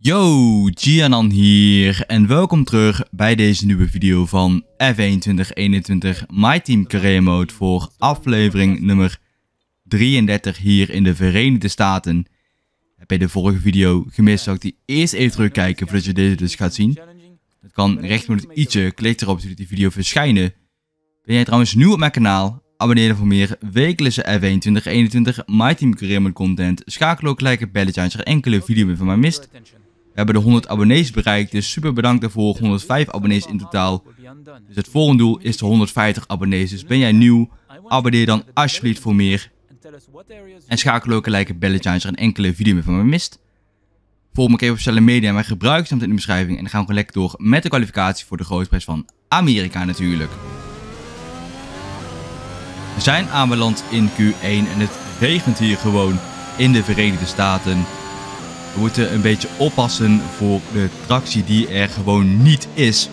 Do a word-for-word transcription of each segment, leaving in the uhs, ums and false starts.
Yo, Gianan hier en welkom terug bij deze nieuwe video van F één twintig eenentwintig My Team Career Mode voor aflevering nummer drieëndertig hier in de Verenigde Staten. Heb je de vorige video gemist, zou ik die eerst even terugkijken voordat je deze dus gaat zien. Dat kan recht onder het i'tje, klik erop zodat die video verschijnen. Ben jij trouwens nieuw op mijn kanaal? Abonneer je voor meer wekelijkse F één twintig eenentwintig My Team Career Mode content. Schakel ook gelijk het belletje aan als je er enkele video meer van mij mist. We hebben de honderd abonnees bereikt, dus super bedankt daarvoor. honderdvijf abonnees in totaal. Dus het volgende doel is de honderdvijftig abonnees. Dus ben jij nieuw, abonneer dan alsjeblieft voor meer. En schakel ook gelijk het belletje aan als je er een enkele video meer van mij mist. Volg me ook even op sociale media en mijn gebruiksnaam in de beschrijving. En dan gaan we gewoon lekker door met de kwalificatie voor de grootste prijs van Amerika natuurlijk. We zijn aanbeland in Q één en het regent hier gewoon in de Verenigde Staten. We moeten een beetje oppassen voor de tractie die er gewoon niet is.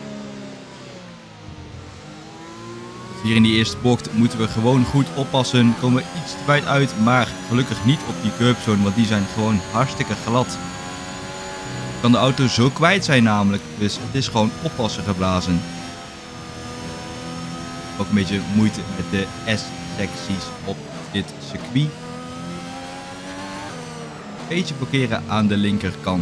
Dus hier in die eerste bocht moeten we gewoon goed oppassen. Komen we iets te wijd uit, maar gelukkig niet op die curbzone, want die zijn gewoon hartstikke glad. Kan de auto zo kwijt zijn namelijk, dus het is gewoon oppassen geblazen. Ook een beetje moeite met de S-secties op dit circuit. Beetje blokkeren aan de linkerkant.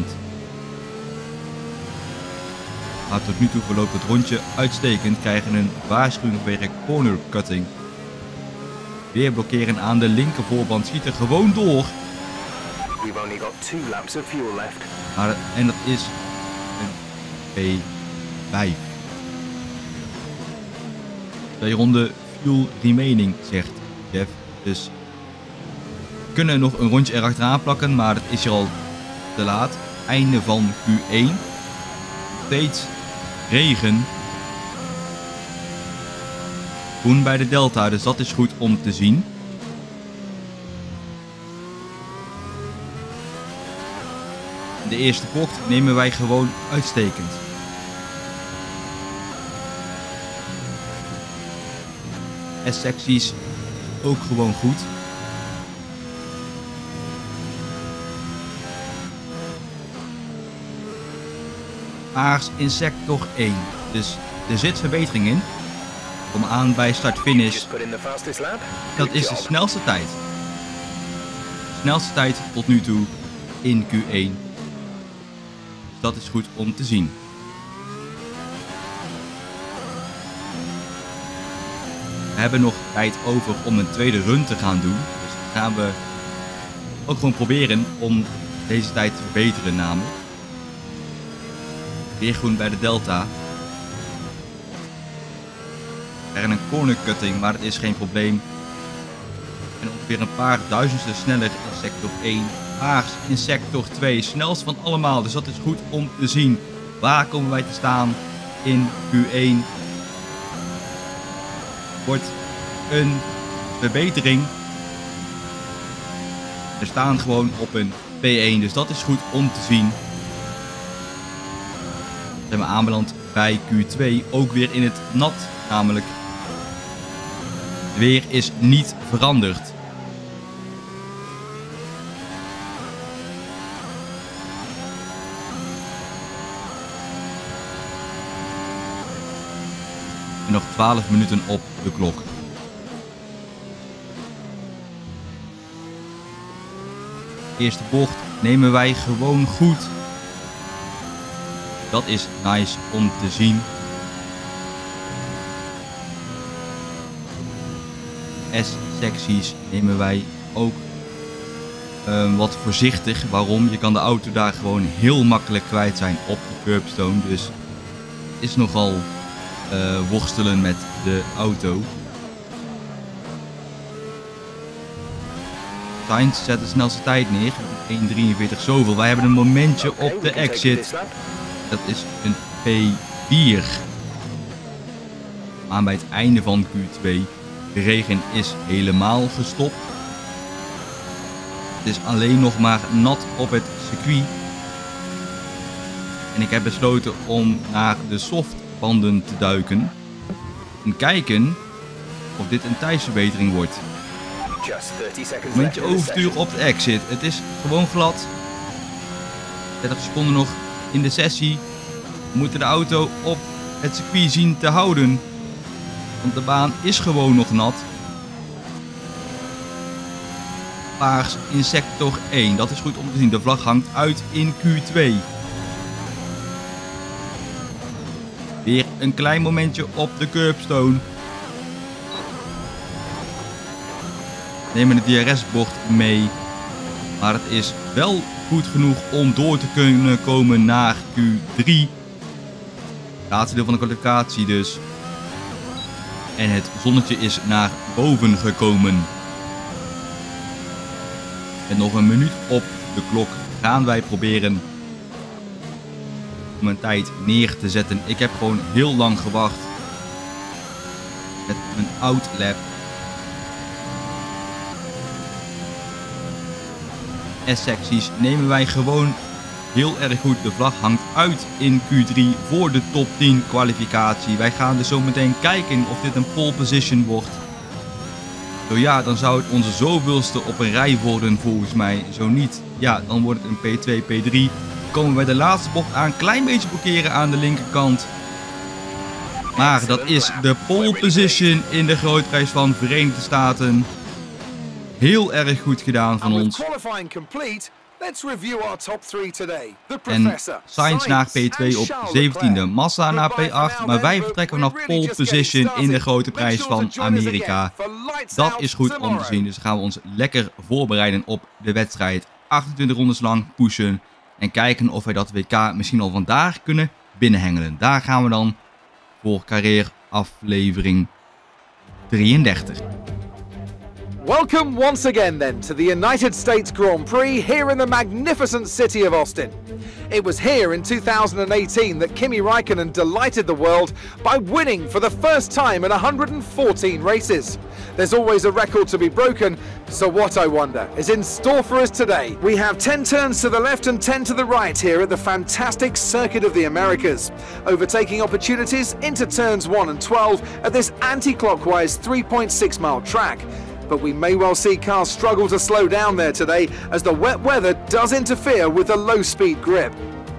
Maar tot nu toe verloopt het rondje uitstekend. Krijgen een waarschuwing vanwege corner cutting. Weer blokkeren aan de linker voorband. Schiet er gewoon door. Maar, en dat is een P vijf. Twee ronden fuel remaining, zegt Jeff. Dus we kunnen nog een rondje erachteraan plakken, maar dat is hier al te laat. Einde van Q één. Steeds regen. Groen bij de delta, dus dat is goed om te zien. De eerste bocht nemen wij gewoon uitstekend. S-secties ook gewoon goed. Paars in sector één. Dus er zit verbetering in. Kom aan bij start-finish. Dat is de snelste tijd. De snelste tijd tot nu toe in Q één. Dus dat is goed om te zien. We hebben nog tijd over om een tweede run te gaan doen. Dus dan gaan we ook gewoon proberen om deze tijd te verbeteren namelijk. Weer groen bij de delta. We krijgen een corner cutting, maar dat is geen probleem. En ongeveer een paar duizendsten sneller in sector één. Paars in sector twee. Snelst van allemaal, dus dat is goed om te zien. Waar komen wij te staan in Q één? Wordt een verbetering. We staan gewoon op een P één, dus dat is goed om te zien. We zijn aanbeland bij Q twee, ook weer in het nat namelijk. Het weer is niet veranderd. En nog twaalf minuten op de klok. Eerste bocht nemen wij gewoon goed. Dat is nice om te zien. S-secties nemen wij ook uh, wat voorzichtig. Waarom? Je kan de auto daar gewoon heel makkelijk kwijt zijn op de curbstone. Dus het is nogal uh, worstelen met de auto. Sainz zet de snelste tijd neer. één drieënveertig zoveel. Wij hebben een momentje op de exit. Dat is een P vier. Aan bij het einde van Q twee. De regen is helemaal gestopt. Het is alleen nog maar nat op het circuit. En ik heb besloten om naar de softbanden te duiken. En kijken of dit een tijdsverbetering wordt. Momentje oversturen op de exit. Het is gewoon glad. dertig seconden nog in de sessie. We moeten de auto op het circuit zien te houden. Want de baan is gewoon nog nat. Paars in sector één. Dat is goed om te zien. De vlag hangt uit in Q twee. Weer een klein momentje op de curbstone. Nemen het D R S-bord mee. Maar het is wel goed genoeg om door te kunnen komen naar Q drie. Laatste deel van de kwalificatie dus. En het zonnetje is naar boven gekomen. Met nog een minuut op de klok gaan wij proberen om een tijd neer te zetten. Ik heb gewoon heel lang gewacht met mijn outlap. S-secties nemen wij gewoon heel erg goed. De vlag hangt uit in Q drie voor de top tien kwalificatie. Wij gaan dus zo meteen kijken of dit een pole position wordt. Zo ja, dan zou het onze zoveelste op een rij worden volgens mij. Zo niet, ja, dan wordt het een P twee, P drie. Komen we bij de laatste bocht aan. Klein beetje blokkeren aan de linkerkant. Maar dat is de pole position in de grootprijs van Verenigde Staten. Heel erg goed gedaan van ons. En Sainz naar P twee op zeventiende. Massa naar P acht. Maar wij vertrekken vanaf pole position in de grote prijs van Amerika. Dat is goed om te zien. Dus gaan we ons lekker voorbereiden op de wedstrijd. achtentwintig rondes lang pushen. En kijken of wij dat W K misschien al vandaag kunnen binnenhengelen. Daar gaan we dan voor carrière aflevering drieëndertig. Welcome once again then to the United States Grand Prix here in the magnificent city of Austin. It was here in two thousand eighteen that Kimi Räikkönen delighted the world by winning for the first time in one hundred fourteen races. There's always a record to be broken, so what I wonder is in store for us today. We have ten turns to the left and ten to the right here at the fantastic Circuit of the Americas. Overtaking opportunities into turns one and twelve at this anti-clockwise three point six mile track. But we may well see cars struggle to slow down there today as the wet weather does interfere with the low-speed grip.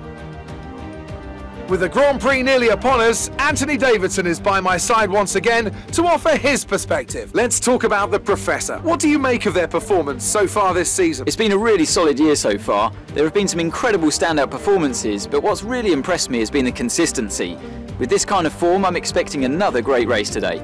With the Grand Prix nearly upon us, Anthony Davidson is by my side once again to offer his perspective. Let's talk about the Professor. What do you make of their performance so far this season? It's been a really solid year so far. There have been some incredible standout performances, but what's really impressed me has been the consistency. With this kind of form, I'm expecting another great race today.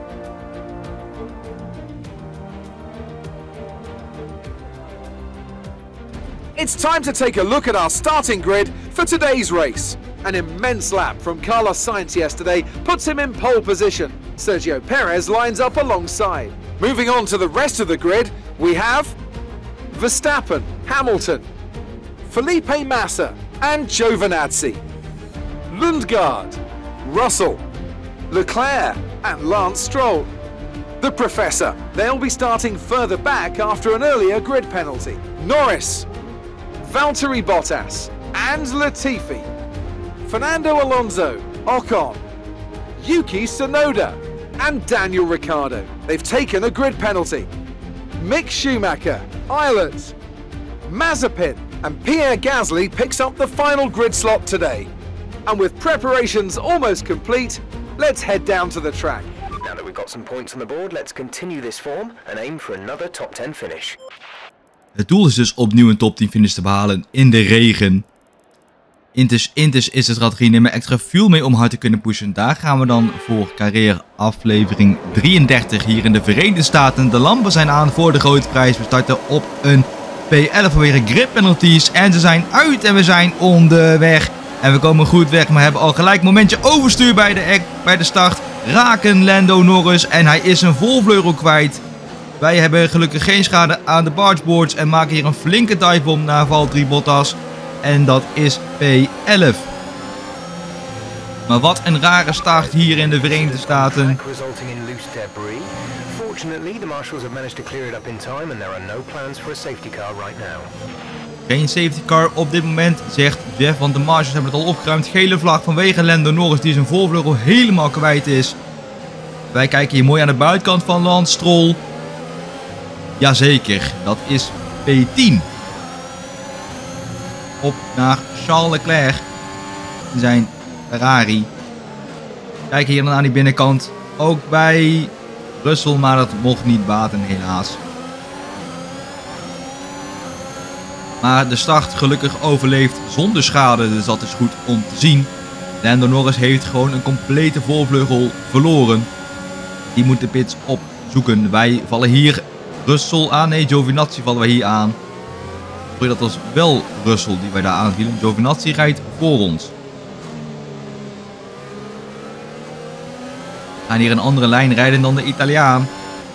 It's time to take a look at our starting grid for today's race. An immense lap from Carlos Sainz yesterday puts him in pole position. Sergio Perez lines up alongside. Moving on to the rest of the grid, we have Verstappen, Hamilton, Felipe Massa and Giovinazzi, Lundgaard, Russell, Leclerc and Lance Stroll. The Professor, they'll be starting further back after an earlier grid penalty. Norris, Valtteri Bottas and Latifi, Fernando Alonso, Ocon, Yuki Tsunoda and Daniel Ricciardo. They've taken a grid penalty. Mick Schumacher, Ireland, Mazepin and Pierre Gasly picks up the final grid slot today. And with preparations almost complete, let's head down to the track. Now that we've got some points on the board, let's continue this form and aim for another top ten finish. Het doel is dus opnieuw een top tien finish te behalen in de regen. Intus, Intus is de strategie, neem er extra fuel mee om hard te kunnen pushen. Daar gaan we dan voor carrière aflevering drieëndertig hier in de Verenigde Staten. De lampen zijn aan voor de grote prijs. We starten op een P elf vanwege grip penalties. En ze zijn uit en we zijn onderweg. En we komen goed weg, maar hebben al gelijk een momentje overstuur bij de, bij de start. Raken Lando Norris en hij is een volvleugel kwijt. Wij hebben gelukkig geen schade aan de bargeboards en maken hier een flinke divebomb naar Valtteri Bottas. En dat is P elf. Maar wat een rare start hier in de Verenigde Staten. Geen safety car op dit moment, zegt Jeff, want de marshals hebben het al opgeruimd. Gele vlag vanwege Lando Norris die zijn voorvleugel helemaal kwijt is. Wij kijken hier mooi aan de buitenkant van Lance Stroll. Jazeker, dat is P tien. Op naar Charles Leclerc in zijn Ferrari. Kijk hier dan aan die binnenkant. Ook bij Russell, maar dat mocht niet baten helaas. Maar de start gelukkig overleeft zonder schade, dus dat is goed om te zien. Lando Norris heeft gewoon een complete voorvleugel verloren. Die moet de pits opzoeken. Wij vallen hier Russell aan. Nee, Giovinazzi vallen wij hier aan. Sorry, dat was wel Russell die wij daar aanvielen. Giovinazzi rijdt voor ons. We gaan hier een andere lijn rijden dan de Italiaan.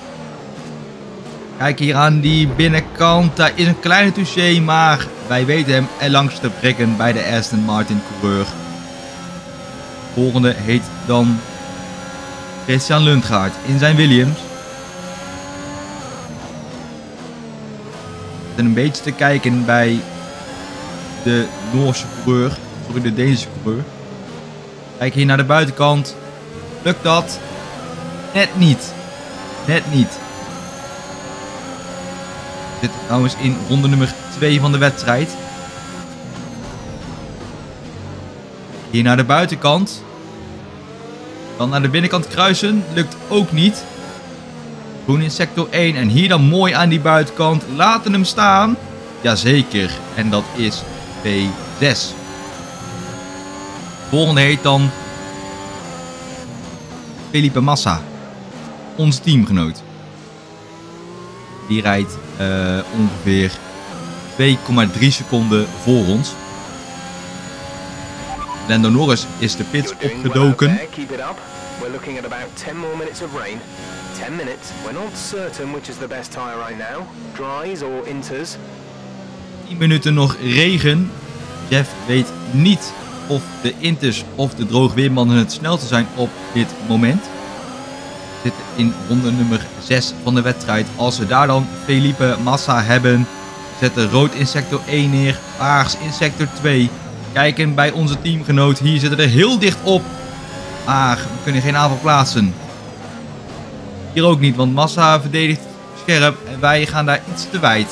Kijk hier aan die binnenkant. Daar is een kleine touché, maar wij weten hem er langs te prikken bij de Aston Martin coureur. De volgende heet dan Christian Lundgaard in zijn Williams. En een beetje te kijken bij de Noorse coureur. Sorry, de Deense coureur. Kijk hier naar de buitenkant. Lukt dat? Net niet. Net niet. We zitten trouwens in ronde nummer twee van de wedstrijd. Hier naar de buitenkant. Dan naar de binnenkant kruisen. Lukt ook niet. Groen in sector één. En hier dan mooi aan die buitenkant. Laten hem staan. Jazeker. En dat is P zes. Volgende heet dan Felipe Massa. Onze teamgenoot. Die rijdt uh, ongeveer twee komma drie seconden voor ons. Lando Norris is de pits opgedoken. tien minuten nog regen. Jeff weet niet of de inters of de droogweerbanden het snelste zijn op dit moment. We zitten in ronde nummer zes van de wedstrijd. Als we daar dan Felipe Massa hebben, zetten rood in sector één neer, paars in sector twee. Kijken bij onze teamgenoot. Hier zitten er heel dicht op. Maar we kunnen geen aanval plaatsen. Hier ook niet, want Massa verdedigt scherp en wij gaan daar iets te wijd.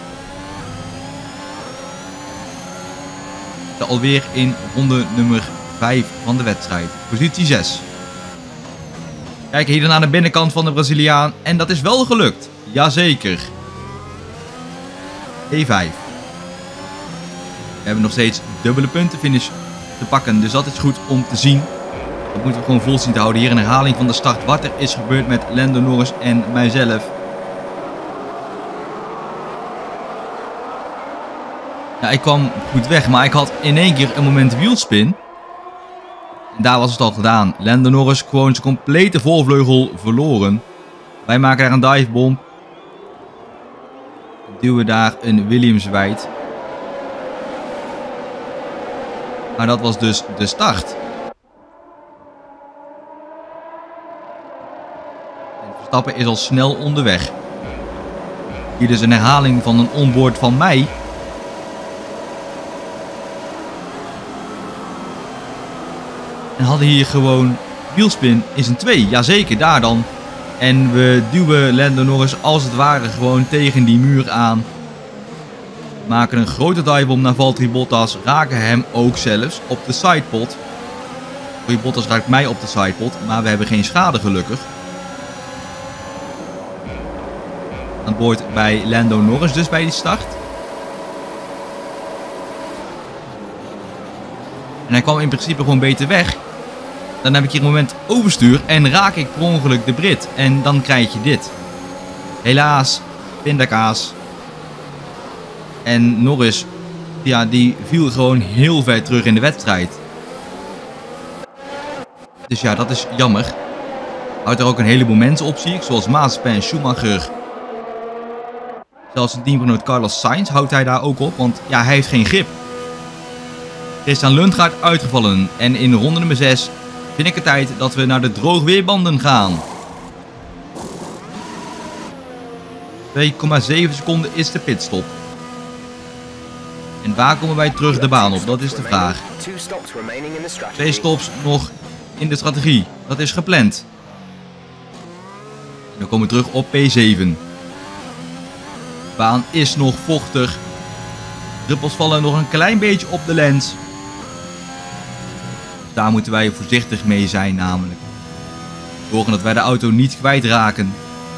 Alweer in ronde nummer vijf van de wedstrijd. Positie zes. Kijk hier dan aan de binnenkant van de Braziliaan. En dat is wel gelukt. Jazeker. P vijf. We hebben nog steeds dubbele puntenfinish te pakken. Dus dat is goed om te zien. Dat moeten we gewoon vol zien te houden. Hier een herhaling van de start. Wat er is gebeurd met Lando Norris en mijzelf. Ja, ik kwam goed weg, maar ik had in één keer een moment wielspin. En daar was het al gedaan. Lando Norris gewoon zijn complete voorvleugel verloren. Wij maken daar een divebomb. Duwen daar een Williams wijd. Maar dat was dus de start. En Verstappen is al snel onderweg. Hier dus een herhaling van een onboard van mij. En hadden hier gewoon wielspin is een twee. Jazeker, daar dan. En we duwen Lando Norris als het ware gewoon tegen die muur aan. Maken een grote divebomb naar Valtteri Bottas. Raken hem ook zelfs op de sidepod. Valtteri Bottas raakt mij op de sidepod. Maar we hebben geen schade gelukkig. Aan boord bij Lando Norris dus bij die start. En hij kwam in principe gewoon beter weg. Dan heb ik hier een moment overstuur en raak ik per ongeluk de Brit. En dan krijg je dit. Helaas, pindakaas. En Norris, ja, die viel gewoon heel ver terug in de wedstrijd. Dus ja, dat is jammer. Houdt er ook een heleboel mensen op, zie ik. Zoals Mazepin, Schumacher. Zelfs zijn teamgenoot Carlos Sainz houdt hij daar ook op. Want ja, hij heeft geen grip. Christian Lundgaard uitgevallen. En in ronde nummer zes vind ik het tijd dat we naar de droogweerbanden gaan. twee komma zeven seconden is de pitstop. En waar komen wij terug de baan op? Dat is de vraag. Twee stops nog in de strategie. Dat is gepland. En dan komen we terug op P zeven. De baan is nog vochtig. Druppels vallen nog een klein beetje op de lens. Dus daar moeten wij voorzichtig mee zijn namelijk. Zorgen dat wij de auto niet kwijtraken.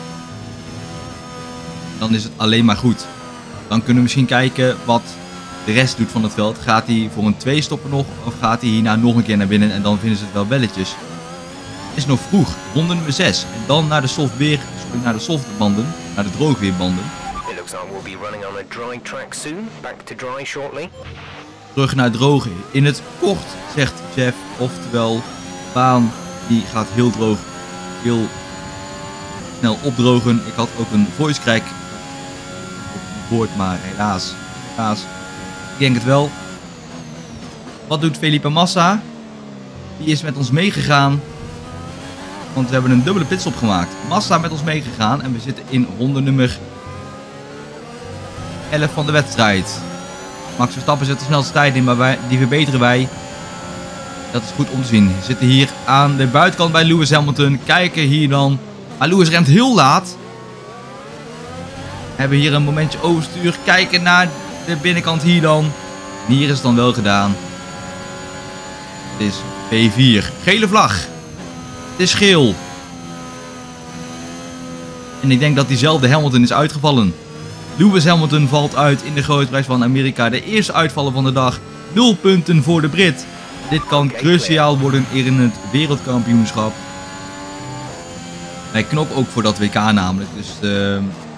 Dan is het alleen maar goed. Dan kunnen we misschien kijken wat de rest doet van het veld. Gaat hij voor een twee stoppen nog of gaat hij hierna nog een keer naar binnen en dan vinden ze het wel belletjes. Het is nog vroeg, ronde nummer zes. En dan naar de softweer, sorry, naar de softbanden, naar de droogweerbanden. Terug naar droog in het kort, zegt Jeff. Oftewel, de baan die gaat heel droog, heel snel opdrogen. Ik had ook een voice crack gehoord, maar helaas, helaas. Ik denk het wel. Wat doet Felipe Massa? Die is met ons meegegaan. Want we hebben een dubbele pitstop gemaakt. Massa met ons meegegaan. En we zitten in ronde nummer elf van de wedstrijd. Max Verstappen zet de snelste tijd in. Maar wij, die verbeteren wij. Dat is goed om te zien. We zitten hier aan de buitenkant bij Lewis Hamilton. Kijken hier dan. Maar Lewis rent heel laat. We hebben hier een momentje overstuur. Kijken naar de binnenkant hier dan. En hier is het dan wel gedaan. Het is P vier. Gele vlag. Het is geel. En ik denk dat diezelfde Hamilton is uitgevallen. Lewis Hamilton valt uit in de grote prijs van Amerika. De eerste uitvallen van de dag. nul punten voor de Brit. Dit kan cruciaal worden in het wereldkampioenschap. Wij knokken ook voor dat W K namelijk. Dus uh,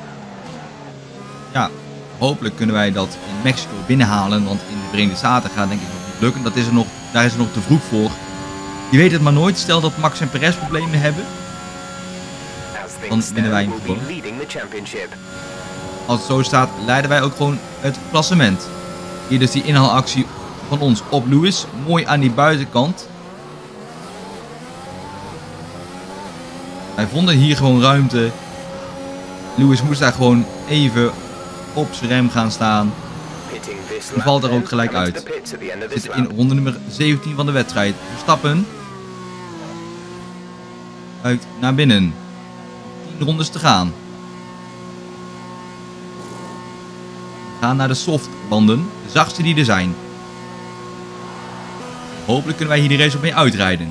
ja, hopelijk kunnen wij dat in Mexico binnenhalen. Want in de Verenigde Staten gaat denk ik nog niet lukken. Dat is er nog, daar is het nog te vroeg voor. Je weet het maar nooit. Stel dat Max en Perez problemen hebben. Dan winnen wij hem gewoon. Als het zo staat, leiden wij ook gewoon het klassement. Hier dus die inhaalactie van ons op Lewis. Mooi aan die buitenkant. Wij vonden hier gewoon ruimte. Lewis moest daar gewoon even op zijn rem gaan staan. En valt er ook gelijk uit. We zitten in ronde nummer zeventien van de wedstrijd. Verstappen. Uit naar binnen. tien rondes te gaan. We gaan naar de softbanden. De zachtste die er zijn. Hopelijk kunnen wij hier de race op mee uitrijden.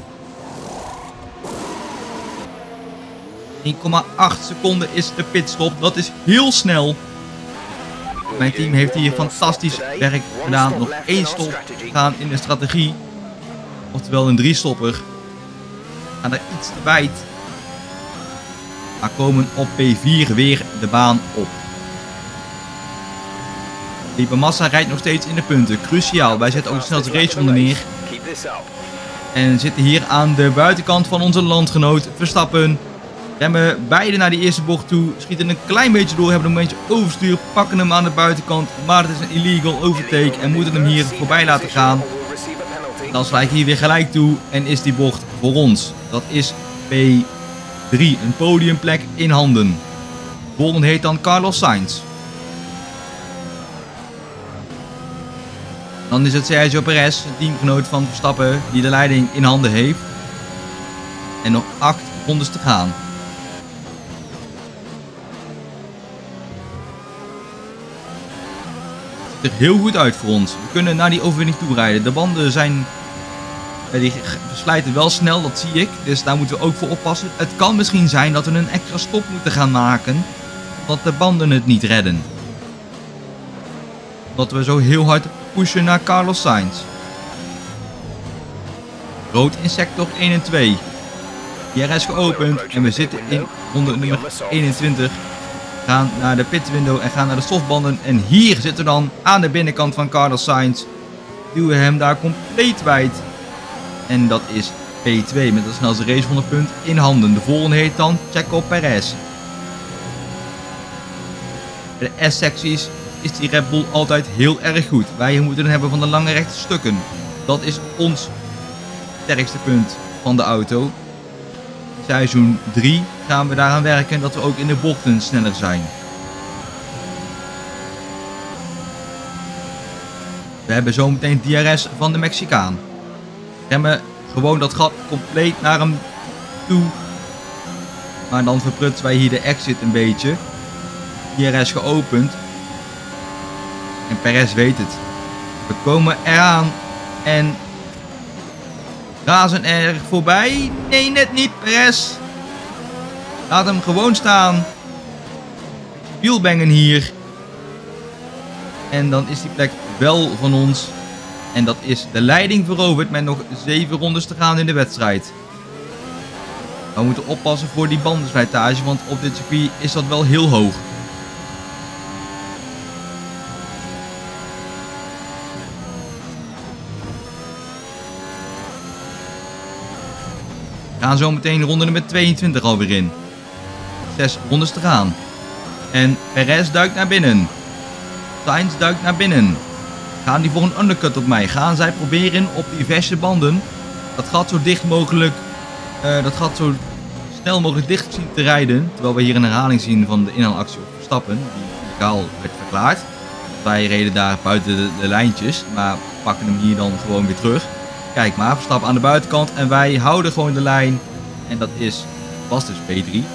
één komma acht seconden is de pitstop. Dat is heel snel. Mijn team heeft hier fantastisch werk gedaan. Nog één stop gaan in de strategie. Oftewel een drie stopper. We gaan er iets te wijd. Maar komen op P vier weer de baan op. Felipe Massa rijdt nog steeds in de punten. Cruciaal. Wij zetten ook de snelste raceronde neer. En zitten hier aan de buitenkant van onze landgenoot Verstappen. Remmen beide naar die eerste bocht toe. Schieten een klein beetje door. Hebben een momentje overstuur. Pakken hem aan de buitenkant. Maar het is een illegal overtake. En moeten hem hier voorbij laten gaan. Dan sla ik hier weer gelijk toe. En is die bocht voor ons. Dat is P drie. Een podiumplek in handen. Volgende heet dan Carlos Sainz. Dan is het Sergio Perez, teamgenoot van Verstappen, die de leiding in handen heeft. En nog acht rondes te gaan. Het ziet er heel goed uit voor ons. We kunnen naar die overwinning toe rijden. De banden zijn, die verslijten wel snel, dat zie ik. Dus daar moeten we ook voor oppassen. Het kan misschien zijn dat we een extra stop moeten gaan maken. Dat de banden het niet redden. Dat we zo heel hard pushen naar Carlos Sainz. Rood in sector één en twee. D R S geopend en we zitten in ronde nummer eenentwintig. Gaan naar de pitwindow en gaan naar de softbanden. En hier zitten we dan aan de binnenkant van Carlos Sainz. Duwen hem daar compleet wijd. En dat is P twee met de snelste racerondepunt in handen. De volgende heet dan Checo Perez. De S-secties is die Red Bull altijd heel erg goed. Wij moeten het hebben van de lange rechte stukken. Dat is ons sterkste punt van de auto. Seizoen drie gaan we daaraan werken dat we ook in de bochten sneller zijn. We hebben zometeen D R S van de Mexicaan. Remmen gewoon dat gat compleet naar hem toe. Maar dan verprutsen wij hier de exit een beetje. D R S geopend. En Perez weet het. We komen eraan. En razen er voorbij. Nee, net niet. Perez. Laat hem gewoon staan. Wielbengen hier. En dan is die plek wel van ons. En dat is de leiding veroverd met nog zeven rondes te gaan in de wedstrijd. We moeten oppassen voor die bandenslijtage, want op dit circuit is dat wel heel hoog. We gaan zo meteen ronde nummer tweeëntwintig alweer in. Zes rondes te gaan. En Perez duikt naar binnen. Sainz duikt naar binnen. Gaan die voor een undercut op mij? Gaan zij proberen op die verse banden dat gat zo dicht mogelijk, uh, dat gat zo snel mogelijk dicht zien te rijden? Terwijl we hier een herhaling zien van de inhaalactie op Verstappen, die illegaal werd verklaard. Wij reden daar buiten de, de lijntjes, maar pakken hem hier dan gewoon weer terug. Kijk maar, Verstappen aan de buitenkant en wij houden gewoon de lijn. En dat is, was dus P drie.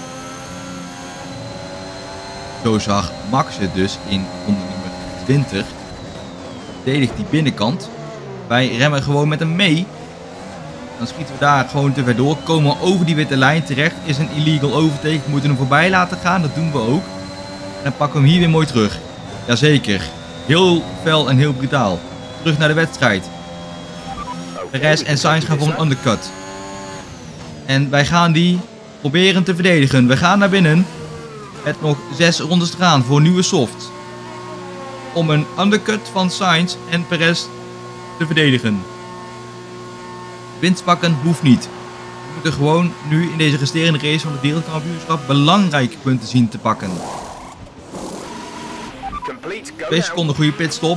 Zo zag Max het dus in ronde nummer twintig. Verdedigt die binnenkant. Wij remmen gewoon met hem mee. Dan schieten we daar gewoon te ver door. Komen we over die witte lijn terecht. Is een illegal overtake. We moeten hem voorbij laten gaan. Dat doen we ook. En dan pakken we hem hier weer mooi terug. Jazeker. Heel fel en heel brutaal. Terug naar de wedstrijd. Perez en Sainz gaan voor een undercut. En wij gaan die proberen te verdedigen. We gaan naar binnen. Met nog zes rondes te gaan voor nieuwe soft. Om een undercut van Sainz en Perez te verdedigen. Winst pakken hoeft niet. We moeten gewoon nu in deze resterende race van het wereldkampioenschap belangrijke punten zien te pakken. Twee seconden goede pitstop.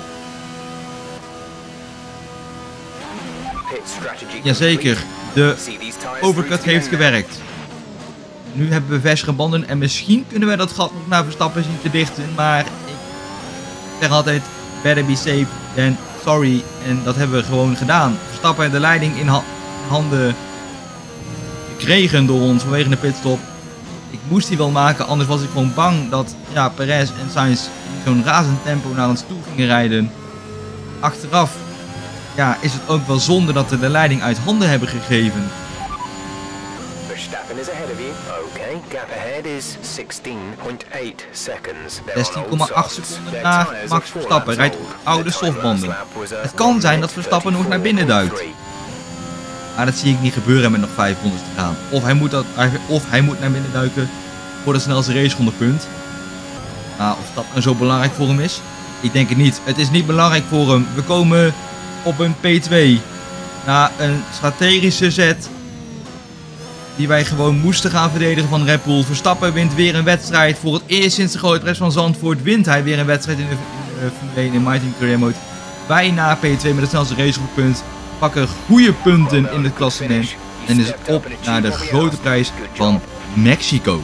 Jazeker, de overcut heeft gewerkt. Nu hebben we versere banden en misschien kunnen we dat gat nog naar Verstappen zien te dichten. Maar ik zeg altijd, better be safe than sorry. En dat hebben we gewoon gedaan. Verstappen de leiding in ha handen gekregen door ons vanwege de pitstop. Ik moest die wel maken, anders was ik gewoon bang dat ja, Perez en Sainz in zo'n razend tempo naar ons toe gingen rijden. Achteraf ja, is het ook wel zonde dat we de leiding uit handen hebben gegeven. Verstappen is ahead of you. Okay, gap ahead is zestien komma acht seconds. zestien komma acht seconden naar Max Verstappen rijdt op oude softbanden. Het kan zijn dat Verstappen nog naar binnen duikt. Maar dat zie ik niet gebeuren met nog vijf rondes te gaan. Of hij moet, dat, of hij moet naar binnen duiken voor de snelste racerondepunt. Nou, of dat nou zo belangrijk voor hem is? Ik denk het niet. Het is niet belangrijk voor hem. We komen op een P twee. Na een strategische zet die wij gewoon moesten gaan verdedigen van Red Bull. Verstappen wint weer een wedstrijd. Voor het eerst sinds de grote prijs van Zandvoort wint hij weer een wedstrijd in de, in de Formule één in My Team Career Mode. Bijna P twee met het snelste racepunt. Pakken goede punten in het klassement. En is het op naar de grote prijs van Mexico.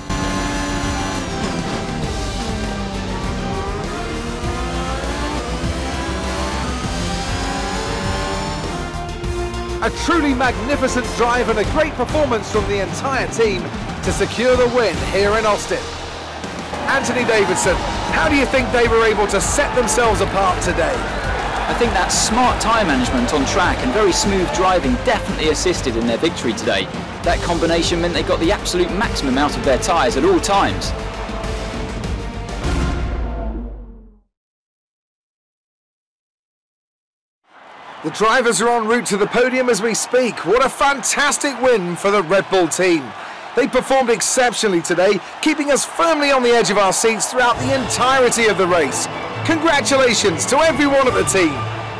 A truly magnificent drive and a great performance from the entire team to secure the win here in Austin. Anthony Davidson, how do you think they were able to set themselves apart today? I think that smart tyre management on track and very smooth driving definitely assisted in their victory today. That combination meant they got the absolute maximum out of their tyres at all times. The drivers are en route to the podium as we speak. What a fantastic win for the Red Bull team. They performed exceptionally today, keeping us firmly on the edge of our seats throughout the entirety of the race. Congratulations to everyone at the team.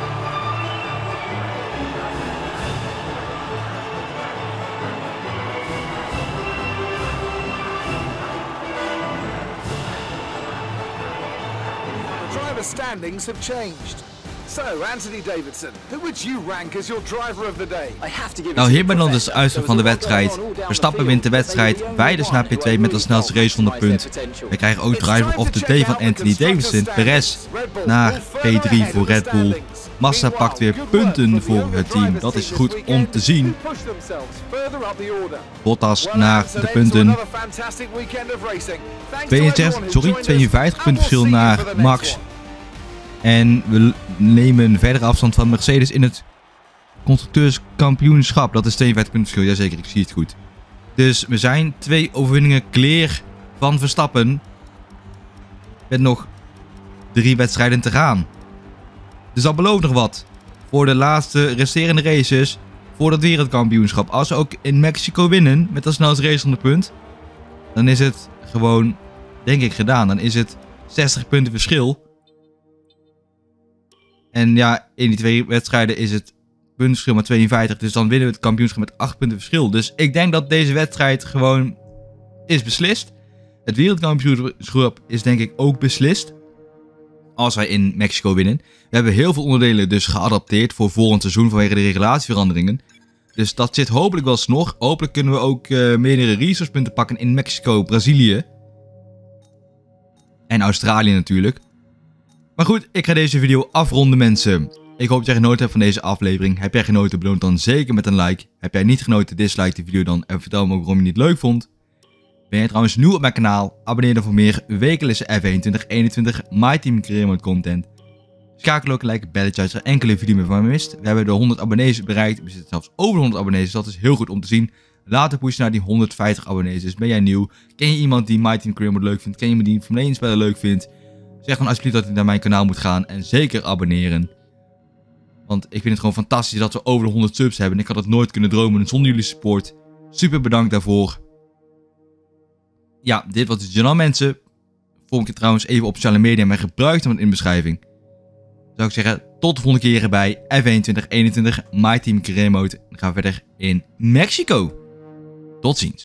The driver standings have changed. So, Anthony Davidson, who would you rank as your driver of the day? I have to give Nou, hierbij dan dus de uitslag van de wedstrijd. Verstappen wint de wedstrijd, wij dus naar P twee met als snelste racerondepunt. We krijgen ook driver of the day van Anthony Davidson. Perez naar P drie voor Red Bull. Massa pakt weer punten voor het team, dat is goed om te zien. Bottas naar de punten. tweeënzestig, sorry, tweeënvijftig punten verschil naar Max. En we nemen verdere afstand van Mercedes in het constructeurskampioenschap. Dat is tweeënvijftig punten verschil. Jazeker, ik zie het goed. Dus we zijn twee overwinningen clear van Verstappen. Met nog drie wedstrijden te gaan. Dus dat belooft nog wat. Voor de laatste resterende races. Voor het wereldkampioenschap. Als we ook in Mexico winnen. Met als snelste race van de punt. Dan is het gewoon, denk ik, gedaan. Dan is het zestig punten verschil. En ja, in die twee wedstrijden is het puntenverschil maar tweeënvijftig. Dus dan winnen we het kampioenschap met acht punten verschil. Dus ik denk dat deze wedstrijd gewoon is beslist. Het wereldkampioenschap is denk ik ook beslist. Als wij in Mexico winnen. We hebben heel veel onderdelen dus geadapteerd voor volgend seizoen vanwege de regulatieveranderingen. Dus dat zit hopelijk wel snor. Hopelijk kunnen we ook uh, meerdere resource punten pakken in Mexico, Brazilië. En Australië natuurlijk. Maar goed, ik ga deze video afronden, mensen. Ik hoop dat jij genoten hebt van deze aflevering. Heb jij genoten, beloon dan zeker met een like. Heb jij niet genoten, dislike de video dan en vertel me ook waarom je het niet leuk vond. Ben je trouwens nieuw op mijn kanaal? Abonneer dan voor meer wekelijkse F één twintig eenentwintig My Team Career Mode content. Schakel ook een like belletje als er enkele video meer van me mist. We hebben de honderd abonnees bereikt. We zitten zelfs over de honderd abonnees, dus dat is heel goed om te zien. Later pushen naar die honderdvijftig abonnees. Dus ben jij nieuw? Ken je iemand die My Team Career Mode leuk vindt? Ken je iemand die Formule één spellen leuk vindt? Zeg dan alsjeblieft dat hij naar mijn kanaal moet gaan en zeker abonneren. Want ik vind het gewoon fantastisch dat we over de honderd subs hebben. Ik had het nooit kunnen dromen zonder jullie support. Super bedankt daarvoor. Ja, dit was het journaal, mensen. Volg ik trouwens even op sociale media, maar gebruik hem in de beschrijving. Zou ik zeggen, tot de volgende keer bij F één twintig eenentwintig My Team Career Mode. Dan gaan we verder in Mexico. Tot ziens.